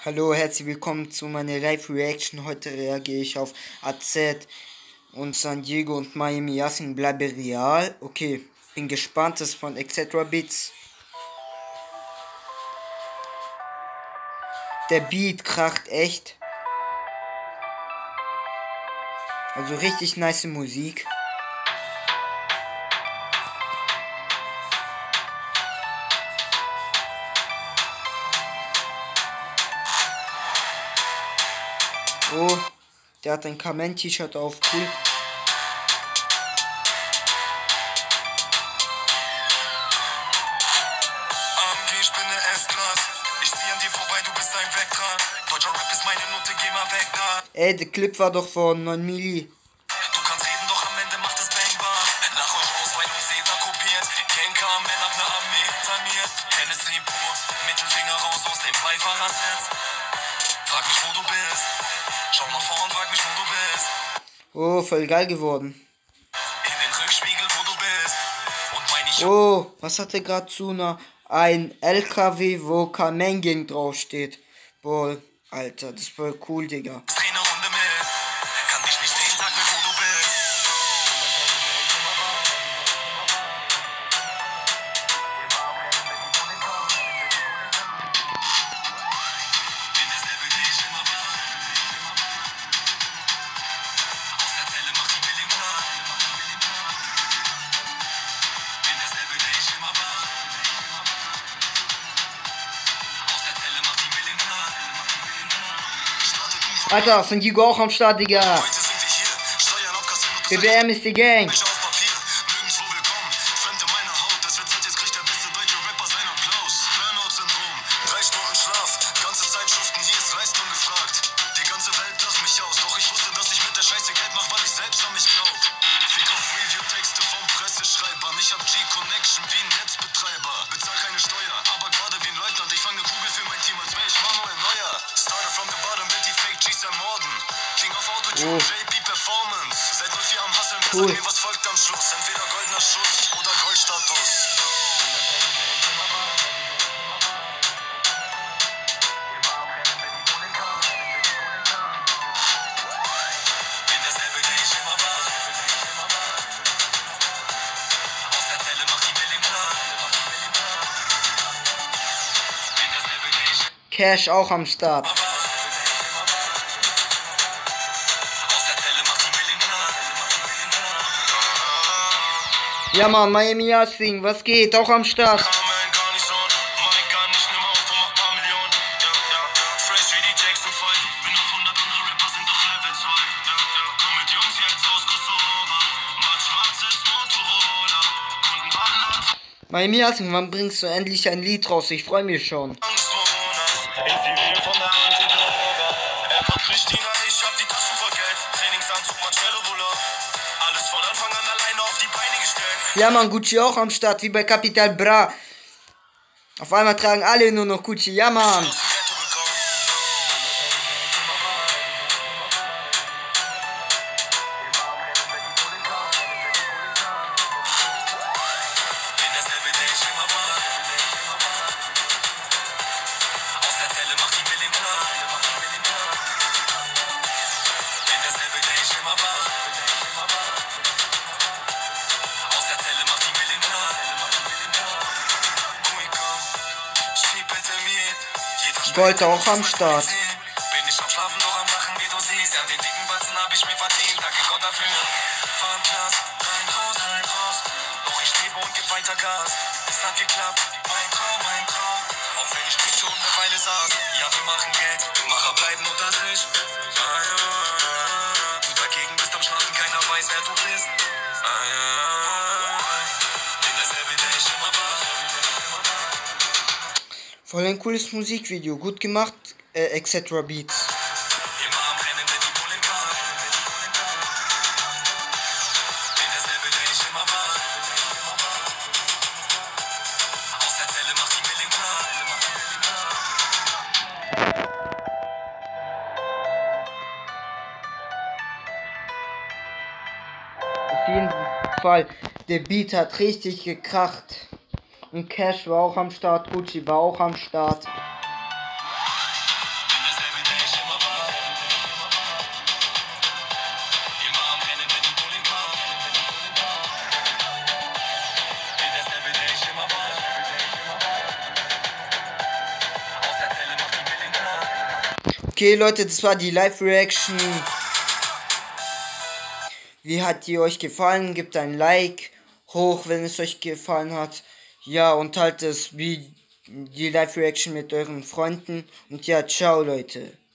Hallo, herzlich willkommen zu meiner Live-Reaction. Heute reagiere ich auf AZ und San Diego und Miami Yassin bleibe real. Okay, bin gespannt, das ist von Etc. Beats. Der Beat kracht echt. Also richtig nice Musik. Oh, der hat ein Kamen-T-Shirt auf, cool. Ich bin eine S-Class. Ich zieh an dir vorbei, du bist ein Vektor. Deutscher Rap ist meine Note, geh mal weg da. Ey, der Clip war doch von 9 Milli. Du kannst reden, doch am Ende macht es Bangbar. Lach euch aus, weil uns jeder kopiert. Kenker, Man hat ne Armee hinter mir. Hennessy pur, Mittelfinger raus aus dem Beifahrersitz. Frag mich, wo du bist. Schau nach vorn, frag mich, wo du bist. Oh, voll geil geworden. In den Rückspiegel, wo du bist. Und meine ich. Oh, was hat er gerade zu einer? Ein LKW, wo Kamen-Gang draufsteht. Boah, Alter, das war cool, Digga. Dreh ne Runde mit. Kann dich nicht sehen, sag mir, wo du bist. Bin derselbe, der ich immer war. Aus der Zelle macht die Billing klar. Bin derselbe, der ich immer war. Aus der Zelle macht die Billing klar. Alter, San Diego auch am Start, Digga. Heute sind wir hier. Steuern abkassieren und BBM ist die Gang. Nicht auf Papier, nirgendwo willkommen. Fremd in meiner Haut, das wird Zeit, jetzt kriegt der beste deutsche Rapper seinen Applaus. Burnout-Syndrom, 3 Stunden Schlaf, ganze Zeit schuften, hier ist Leistung gefragt. Die ganze Welt lacht mich aus, doch ich wusste, dass ich mit der Scheiße Geld mach, weil ich selbst an mich glaub. Fick auf Review-Texte vom Presseschreibern, ich hab G-Connection wie ein Netzbetreiber. Bezahl keine Steuer, aber gerade wie ein Leutnant, ich fang ne Kugel für mein Team, als wär ich Manuel Neuer. Starter from the bottom, will die Fake G's ermorden. King auf Autotune, JP Performance. Seit 04 am Hustlen, wer sagt mir, was folgt am Schluss? Entweder goldener Schuss oder Goldstatus. Bin derselbe, der ich immer war. Aus der Zelle macht die Billing klar. Bin derselbe, der ich Cash auch am Start. Aus der Zelle macht die Billing klar. Ja, Mann, Miami Yassin, was geht? Auch am Start. Carmen, Garnison, Mike gar nicht, nimm auf und mach paar Millionen. Fresh wie die Jackson 5. Bin auf 100 andere Rapper sind auf Level 2. Komm mit Jungs jetzt aus Kosovo. Mal schwarzes Motorola. Kunden warten an Miami Yassin, wann bringst du endlich ein Lied raus? Ich freue mich schon. Angstmonat. In Zivil von der Antidroga. Er war Pristina, ich hab die Taschen voll Geld. Trainingsanzug, Marcello Buller. Alles von Anfang an alleine auf die Beine gestellt. Ja, Mann, Gucci auch am Start, wie bei Capital Bra. Auf einmal tragen alle nur noch Gucci. Ja, Mann. Aus dem Ghetto gekommen. Bin derselbe, der ich immer war. Aus der Zelle macht die Billing klar. Bin derselbe, der ich immer war. Aus der Zelle macht die Billing klar. Ich schieb bitte mir. Gold auch am Start. Bin ich am Schlafen, doch am Lachen, wie du siehst. Ja, den dicken Batzen hab ich mir verdient. Danke Gott dafür. Fahren Glas, rein raus. Doch ich lebe und geb weiter Gas. Es hat geklappt, mein Traum. Auch wenn ich mich schon eine Weile saß. Ja, wir machen Geld, Macher bleiben unter sich. Du dagegen bist am Schlafen, keiner weiß, wer du bist. Bin derselbe, der ich immer war. Voll ein cooles Musikvideo. Gut gemacht, Etc. Beats. Immer am Rennen, wenn die Bullen kamen. Bin derselbe, der ich immer war. Aus der Zelle macht die Billing klar. Auf jeden Fall, der Beat hat richtig gekracht. Und Cash war auch am Start, Gucci war auch am Start. Bin Okay, Leute, das war die Live-Reaction. Wie hat die euch gefallen? Gebt ein Like hoch, wenn es euch gefallen hat. Ja, und teilt es wie die Live-Reaction mit euren Freunden. Und ja, ciao, Leute.